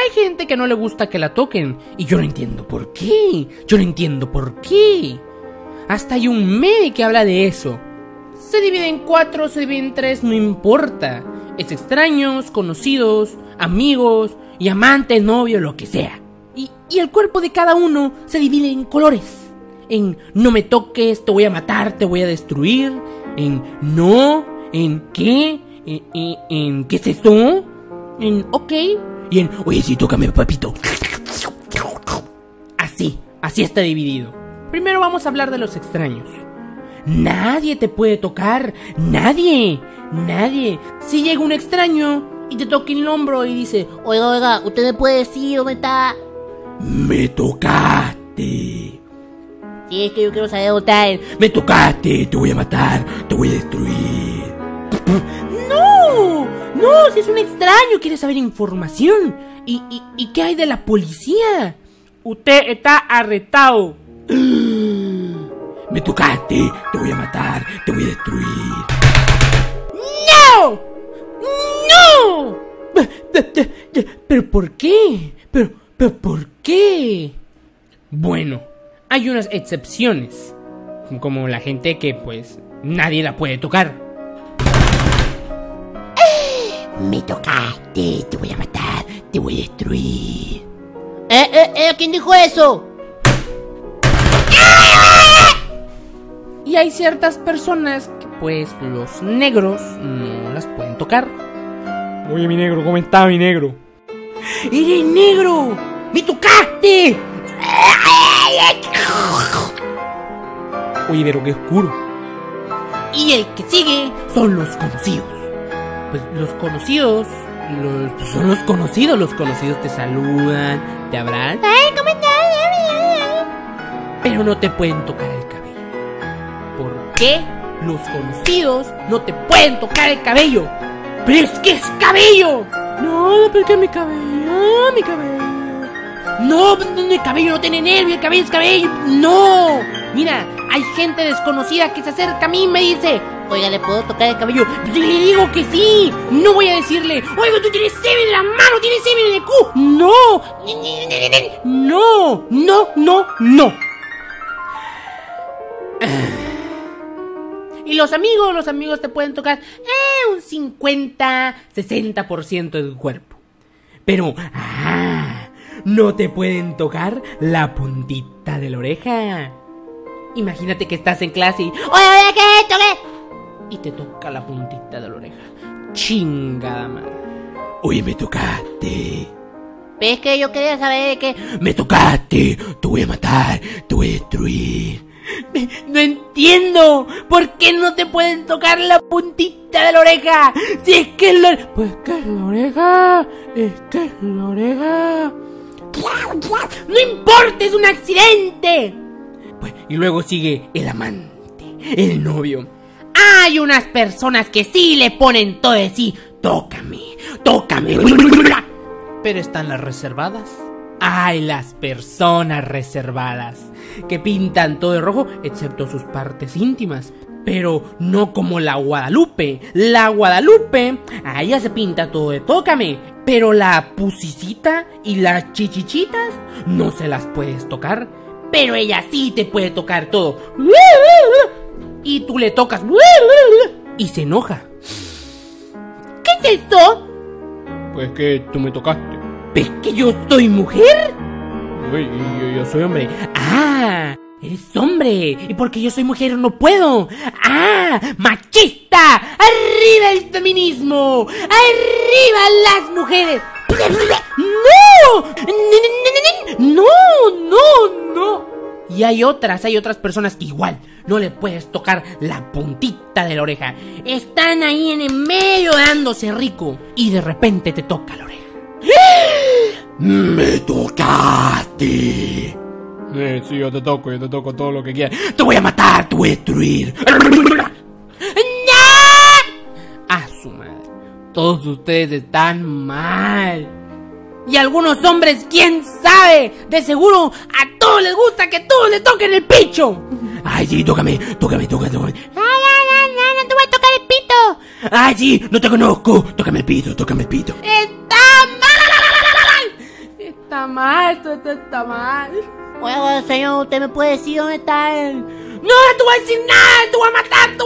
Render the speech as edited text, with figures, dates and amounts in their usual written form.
hay gente que no le gusta que la toquen. Y yo no entiendo por qué. Hasta hay un meme que habla de eso. Se divide en 4, se divide en 3, no importa. Es extraños, conocidos, amigos y amantes, novios, lo que sea. Y el cuerpo de cada uno se divide en colores. En no me toques, te voy a matar, te voy a destruir. En no, en qué, en qué es esto, en ok. Y en oye, sí, tócame, papito. Así está dividido. Primero vamos a hablar de los extraños. Nadie te puede tocar, nadie. Si llega un extraño y te toca el hombro y dice, oiga, ¿usted me puede decir dónde está? Me tocaste. Sí, es que yo quiero saber dónde está. Me tocaste, te voy a matar, te voy a destruir. No, si es un extraño, quiere saber información. ¿Y qué hay de la policía? Usted está arrestado. Me tocaste, te voy a matar, te voy a destruir. ¡No! ¿Pero por qué? ¿Pero por qué? Bueno, hay unas excepciones, como la gente que pues nadie la puede tocar. Me tocaste, te voy a matar, te voy a destruir. ¿Quién dijo eso? Y hay ciertas personas que pues los negros no las pueden tocar. Oye, mi negro, ¿cómo está mi negro? ¡Eres negro! ¡Me tocaste! Oye, pero qué oscuro. Y el que sigue son los conocidos. Pues los conocidos son los conocidos. Los conocidos te saludan, te abrazan. ¡Ay, cómo estás! Pero no te pueden tocar el cabello. ¿Por qué los conocidos no te pueden tocar el cabello? ¡Pero es que es cabello! No, pero que mi cabello. No, mi cabello no tiene nervio, el cabello es cabello. No, mira, hay gente desconocida que se acerca a mí y me dice, oiga, ¿le puedo tocar el cabello? Y le digo que sí. No voy a decirle, oiga, tú tienes semen en la mano, tienes semen en el cu. No. Y los amigos te pueden tocar un 50-60% del cuerpo. Pero, no te pueden tocar la puntita de la oreja. Imagínate que estás en clase y oye, ¿qué toqué? Y te toca la puntita de la oreja. Chingada madre. Oye, me tocaste. ¿Ves que yo quería saber que me tocaste? Te voy a matar, te voy a destruir. No entiendo. ¿Por qué no te pueden tocar la puntita de la oreja? Si es que es la... Pues que es la oreja. No importa, es un accidente. Pues, y luego sigue el amante, el novio. Hay unas personas que sí le ponen todo de sí. Tócame. Pero están las reservadas. Hay las personas reservadas que pintan todo de rojo excepto sus partes íntimas. Pero no como la Guadalupe. La Guadalupe, a ella se pinta todo de tócame. Pero la pusicita y las chichichitas no se las puedes tocar. Pero ella sí te puede tocar todo. Y tú le tocas y se enoja. ¿Qué es esto? Pues que tú me tocaste. ¿Ves que yo soy mujer? Uy, yo soy hombre. Eres hombre. Y porque yo soy mujer no puedo. Machista. Arriba el feminismo. Arriba las mujeres. No. Y hay otras personas que igual no le puedes tocar la puntita de la oreja. Están ahí en el medio dándose rico y de repente te toca la oreja. ¡Me tocaste! Sí, yo te toco todo lo que quieras. Te voy a matar, te voy a destruir. ¡No! ¡A su madre! Todos ustedes están mal. Y algunos hombres, quién sabe, de seguro a todos les gusta que todos le toquen el picho. Ay, sí, tócame. No te voy a tocar el pito. Ay, sí, no te conozco. Tócame el pito. Está mal. está mal, esto está mal. Oiga, señor, ¿usted me puede decir dónde está él? No te voy a decir nada, te voy a matar.